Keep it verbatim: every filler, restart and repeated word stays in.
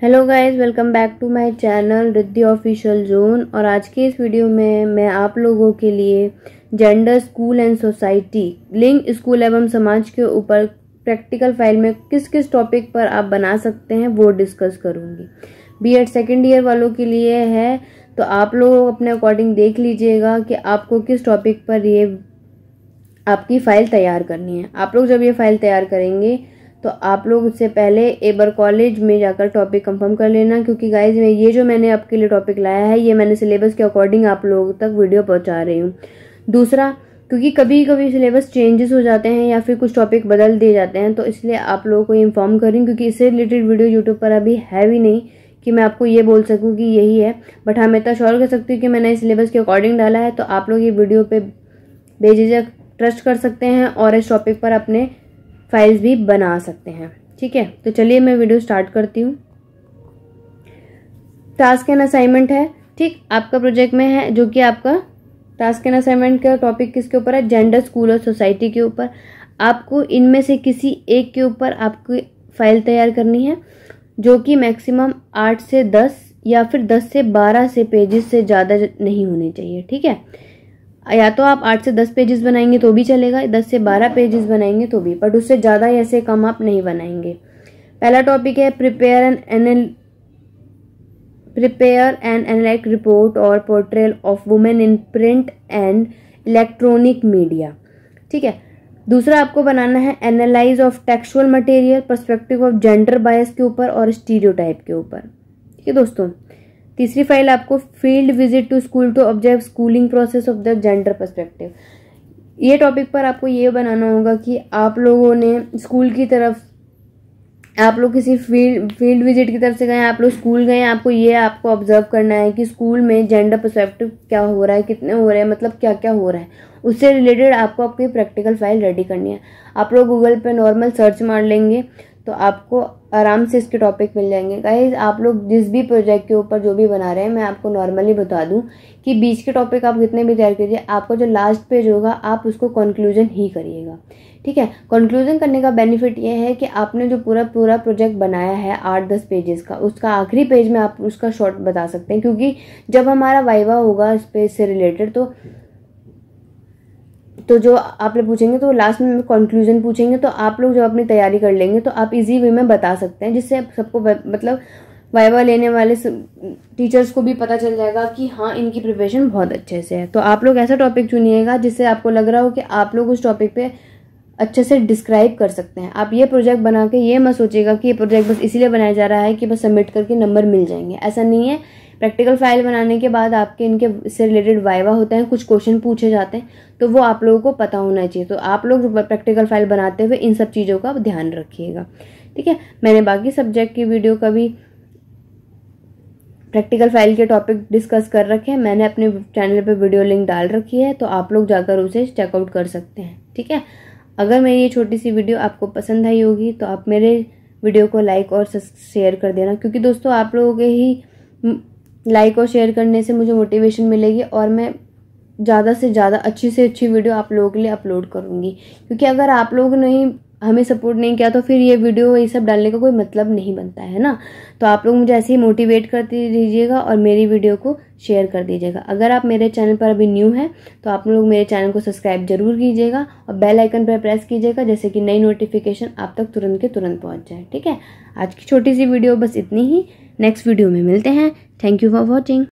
Hello guys, welcome back to my channel Riddhi official zone. और आज के इस वीडियो में मैं आप लोगों के लिए जेंडर, स्कूल एंड सोसाइटी, लिंग, स्कूल एवं समाज के ऊपर प्रैक्टिकल फाइल में किस किस टॉपिक पर आप बना सकते हैं वो डिस्कस करूंगी। बीएड सेकेंड ईयर वालों के लिए है, तो आप लोग अपने अकॉर्डिंग देख लीजिएगा कि आपको किस टॉपिक पर ये आपकी फाइल तैयार करनी है। आप लोग जब ये फाइल तैयार करेंगे तो आप लोग उससे पहले एक बार कॉलेज में जाकर टॉपिक कंफर्म कर लेना, क्योंकि गाइज मैं ये जो मैंने आपके लिए टॉपिक लाया है ये मैंने सिलेबस के अकॉर्डिंग आप लोगों तक वीडियो पहुंचा रही हूँ। दूसरा, क्योंकि कभी कभी सिलेबस चेंजेस हो जाते हैं या फिर कुछ टॉपिक बदल दिए जाते हैं, तो इसलिए आप लोगों को इन्फॉर्म कर रही हूँ, क्योंकि इससे रिलेटेड वीडियो यूट्यूब पर अभी है भी नहीं कि मैं आपको ये बोल सकूँ कि यही है। बट हाँ, मैं इतना श्योर कर सकती हूँ कि मैंने सिलेबस के अकॉर्डिंग डाला है, तो आप लोग ये वीडियो पे बेझिझक ट्रस्ट कर सकते हैं और इस टॉपिक पर अपने फाइल्स भी बना सकते हैं। ठीक है, तो चलिए मैं वीडियो स्टार्ट करती हूँ। टास्क एंड असाइनमेंट है, ठीक, आपका प्रोजेक्ट में है, जो कि आपका टास्क एंड असाइनमेंट का टॉपिक किसके ऊपर है? जेंडर, स्कूल और सोसाइटी के ऊपर। आपको इनमें से किसी एक के ऊपर आपकी फाइल तैयार करनी है, जो कि मैक्सिमम आठ से दस या फिर दस से बारह से पेजेस से ज़्यादा नहीं होने चाहिए। ठीक है, या तो आप आठ से दस पेजेस बनाएंगे तो भी चलेगा, दस से बारह पेजेस बनाएंगे तो भी, बट उससे ज़्यादा या से कम आप नहीं बनाएंगे। पहला टॉपिक है प्रिपेयर एंड एनल प्रिपेयर एंड एनालाइज रिपोर्ट और portrayal of women in print and electronic media. ठीक है, दूसरा आपको बनाना है analyse of textual material, perspective of gender bias के ऊपर और स्टीरियोटाइप के ऊपर। ठीक है दोस्तों, तीसरी फाइल आपको field visit to school to observe schooling process of the gender perspective. ये टॉपिक पर आपको ये बनाना होगा कि आप लोगों ने स्कूल की तरफ, आप लोग किसी फील्ड फील्ड विजिट की तरफ से गए, आप लोग स्कूल गए, आपको ये आपको ऑब्जर्व करना है कि स्कूल में जेंडर पर्सपेक्टिव क्या हो रहा है, कितने हो रहे हैं, मतलब क्या क्या हो रहा है, उससे रिलेटेड आपको अपनी प्रैक्टिकल फाइल रेडी करनी है। आप लोग गूगल पे नॉर्मल सर्च मार लेंगे तो आपको आराम से इसके टॉपिक मिल जाएंगे। गाइस, आप लोग जिस भी प्रोजेक्ट के ऊपर जो भी बना रहे हैं, मैं आपको नॉर्मली बता दूं कि बीच के टॉपिक आप कितने भी तैयार कीजिए, आपका जो लास्ट पेज होगा आप उसको कंक्लूजन ही करिएगा। ठीक है, कंक्लूजन करने का बेनिफिट ये है कि आपने जो पूरा पूरा प्रोजेक्ट बनाया है आठ दस पेजेस का, उसका आखिरी पेज में आप उसका शॉर्ट बता सकते हैं, क्योंकि जब हमारा वाइवा होगा इस पेज से रिलेटेड तो तो जो आप लोग पूछेंगे तो लास्ट में कंक्लूजन पूछेंगे, तो आप लोग जब अपनी तैयारी कर लेंगे तो आप इजी वे में बता सकते हैं, जिससे सबको मतलब वाइवा लेने वाले टीचर्स को भी पता चल जाएगा कि हाँ, इनकी प्रिपरेशन बहुत अच्छे से है। तो आप लोग ऐसा टॉपिक चुनिएगा जिससे आपको लग रहा हो कि आप लोग उस टॉपिक पे अच्छे से डिस्क्राइब कर सकते हैं। आप ये प्रोजेक्ट बना के ये मत सोचिएगा कि ये प्रोजेक्ट बस इसीलिए बनाया जा रहा है कि बस सबमिट करके नंबर मिल जाएंगे, ऐसा नहीं है। प्रैक्टिकल फाइल बनाने के बाद आपके इनके इससे रिलेटेड वाइवा होते हैं, कुछ क्वेश्चन पूछे जाते हैं, तो वो आप लोगों को पता होना चाहिए। तो आप लोग प्रैक्टिकल फाइल बनाते हुए इन सब चीज़ों का ध्यान रखिएगा। ठीक है, मैंने बाकी सब्जेक्ट की वीडियो का भी प्रैक्टिकल फाइल के टॉपिक डिस्कस कर रखे हैं, मैंने अपने चैनल पे वीडियो लिंक डाल रखी है, तो आप लोग जाकर उसे चेकआउट कर सकते हैं। ठीक है, अगर मेरी ये छोटी सी वीडियो आपको पसंद आई होगी तो आप मेरे वीडियो को लाइक और शेयर कर देना, क्योंकि दोस्तों आप लोगों के ही लाइक और शेयर करने से मुझे मोटिवेशन मिलेगी और मैं ज़्यादा से ज़्यादा अच्छी से अच्छी वीडियो आप लोगों के लिए अपलोड करूँगी। क्योंकि अगर आप लोग नहीं हमें सपोर्ट नहीं किया तो फिर ये वीडियो ये सब डालने का कोई मतलब नहीं बनता है ना। तो आप लोग मुझे ऐसे ही मोटिवेट करते दीजिएगा और मेरी वीडियो को शेयर कर दीजिएगा। अगर आप मेरे चैनल पर अभी न्यू हैं तो आप लोग मेरे चैनल को सब्सक्राइब जरूर कीजिएगा और बेल आइकन पर प्रेस कीजिएगा, जैसे कि नई नोटिफिकेशन आप तक तुरंत के तुरंत पहुँच जाए। ठीक है, आज की छोटी सी वीडियो बस इतनी ही, नेक्स्ट वीडियो में मिलते हैं। Thank you for watching.